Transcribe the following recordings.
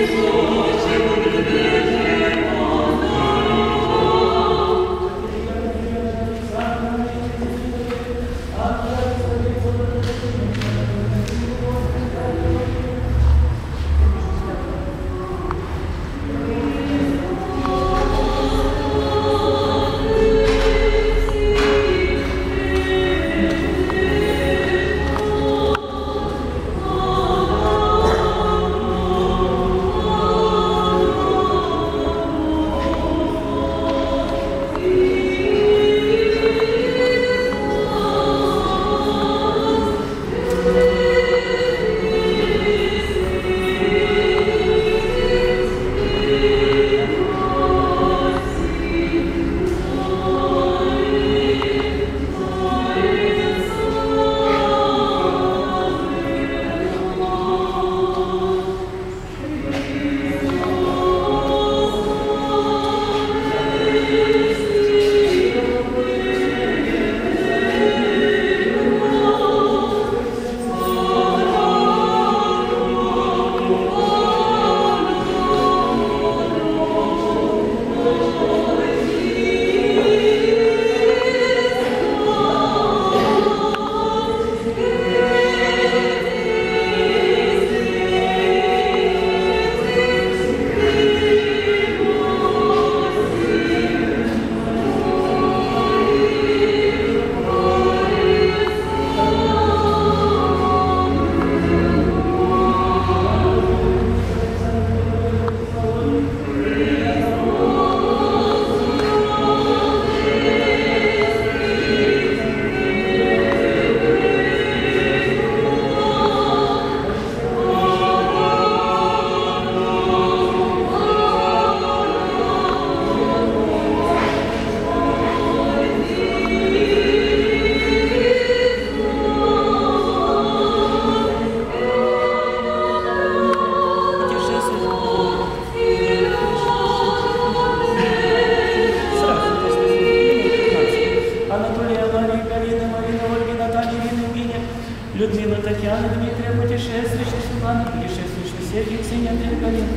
Людмила, Татьяна, Дмитрия, путешествующая, Светлана, путешествующая, Сергей, Ксения, Андрей, Галина.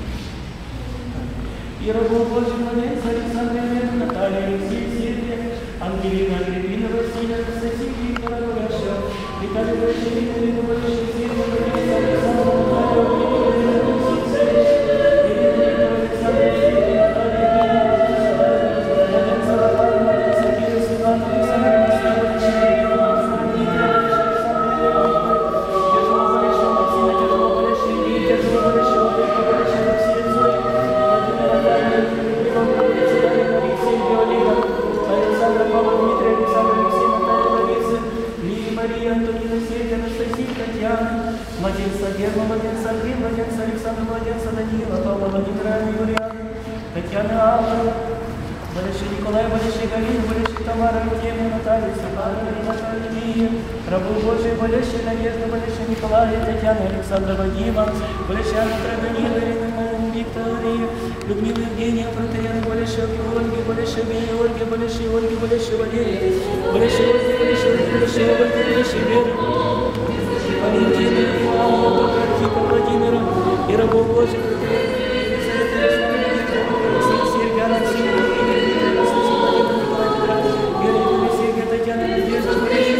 И рабов Божьих, Валерий, Александра, Елена, Наталья, Алексей, Сергия, Ангелина, Ангелина, Василия, Константин, Виктор, Гуляша, Виталий, Василий, Ирина, Валерий, Сергия, Валерий, Александра, Наталья, Валерий, младенца Германа, младенца Андрея, младенца Александра, младенца Данила, Павла, Владимира, Юрия, Татьяны, Аллы, Валерий Николай, Валерий Галина, Валерий Тамара, Евгения, Наталья, Светлана, Наталья, Лия, рабу Божий, Валерий Надежда, Валерий Николай, Татьяна, Александра, Вадима, Валерий Андра, Данила, Ирина, Виктория, Людмила, Евгения, Протеяна, Валерий Георгий, Валерий Георгий, Валерий Ольги, Валерий Валерия, Валерий Ольги, Валерий Ольги, Валерий Ольги, Валерий Вера, Валентина, Тихо, Владимира, и рабов Божьих, Сергия, Алексея, Ирина, Сергия, Татьяна, Надежда,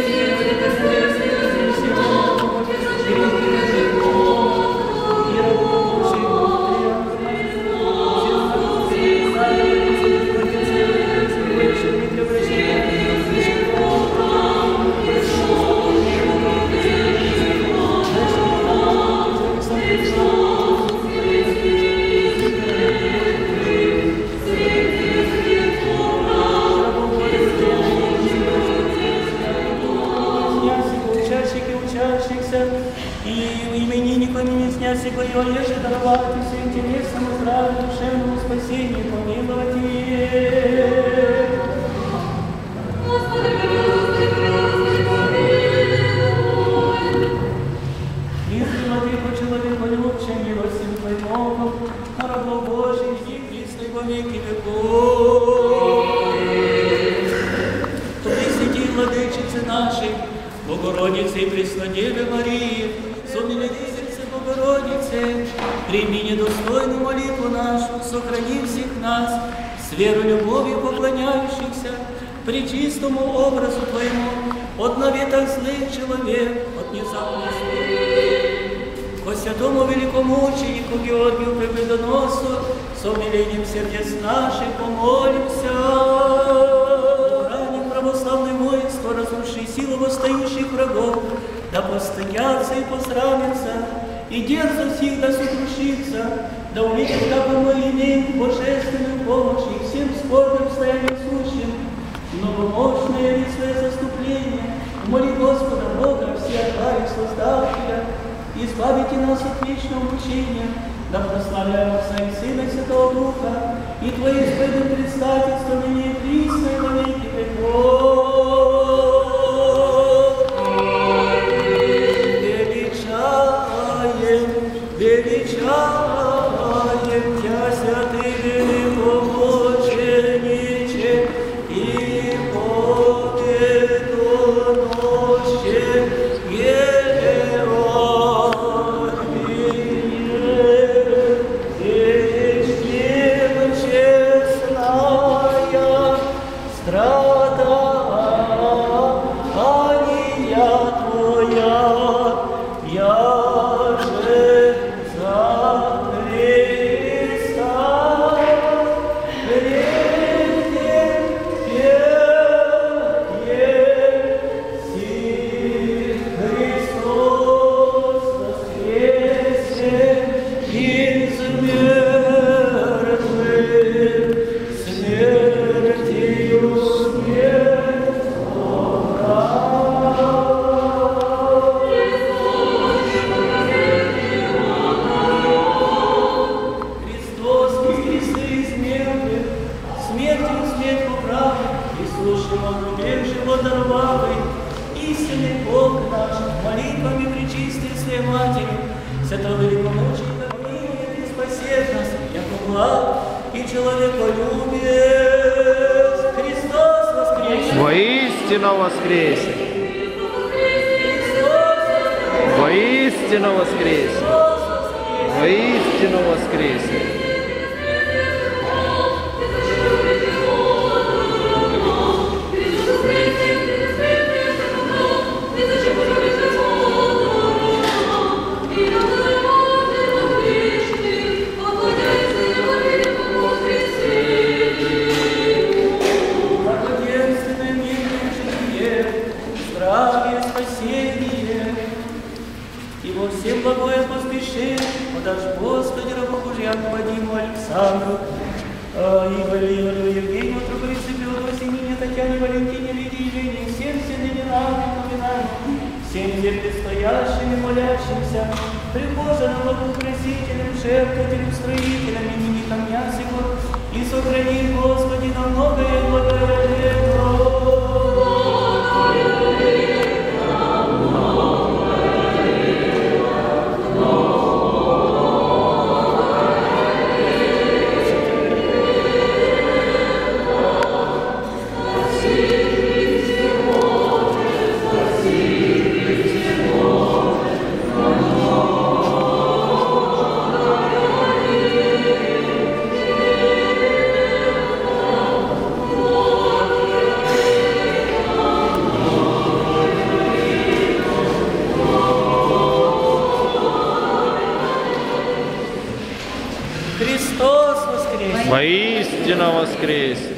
и именинникам имениннице Твое, еже даровать всем телесному здравию, душевному спасению, помиловать. Христе, Владыко, человеку любче, милостью Твоему, на рабов Божий, и Христе во веки веков. Пресвети, Владычице нашей, Богородице и Преснодеве Марии, сонной Сердце Богородице, Прими недостойную молитву нашу, сохрани всех нас, с верой, любовью поклоняющихся, пречистому образу Твоему, от наветах злых человек, от внезапных смертей. Ко святому великомученику Георгию Победоносцу, с умилением сердец наших помолимся. Ранее православное воинство, разруши силу восстающих врагов, да постыдятся и посрамятся, и дерзость их да сокрушится, да увидят, как мы имеем божественную помощь и всем скорбным стоянием сущим, многомощное лицое заступление, моли Господа Бога, всех тварей Создателя, избавите нас от вечного мучения, да прославляем Отца и Сына и Святого Духа, и Твои исповедным предстательством имея присно и во веки веков. Величаем Тя, святый великомучениче и победоноще Георгие, вечным честная страдания Твоя, я же за Христа Христос воскресе из мертвых, смертью смерть Христос воскресе из мертвых, смертью смерть поправил, и слушаем о гробе живот даровавый, истинный Бог наш, молитвами пречистой Своей Матери, святого великомученика, помилует и спасет нас, яко благ и человеколюбец. Христос воскресе! Воистину воскресе! Воистину воскресе! Воистину воскресе! Благоденственное мирное житие, здравие, спасение, и во всем благое поспеши, подашь Господи, рабу Божьему Вадиму Александру, Игорю, Евгению, Трубовице, Феодосии, Нине, Татьяне, Валентине, Лидии, Жене, всем синодинарным номинальным, всем предстоящим и молящимся, прихожанам, благоукрасителям, жертвователям, строителям, именитам Ясику, и сохрани, Господи, на многое и благое лето. Воистину воскресе!